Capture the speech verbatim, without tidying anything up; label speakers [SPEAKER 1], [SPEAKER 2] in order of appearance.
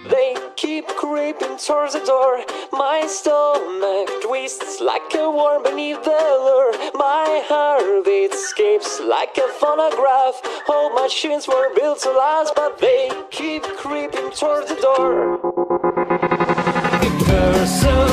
[SPEAKER 1] They keep creeping towards the door. My stomach twists like a worm beneath the lure. My heartbeat escapes like a phonograph. All machines were built to last, but they keep creeping towards the door. Curse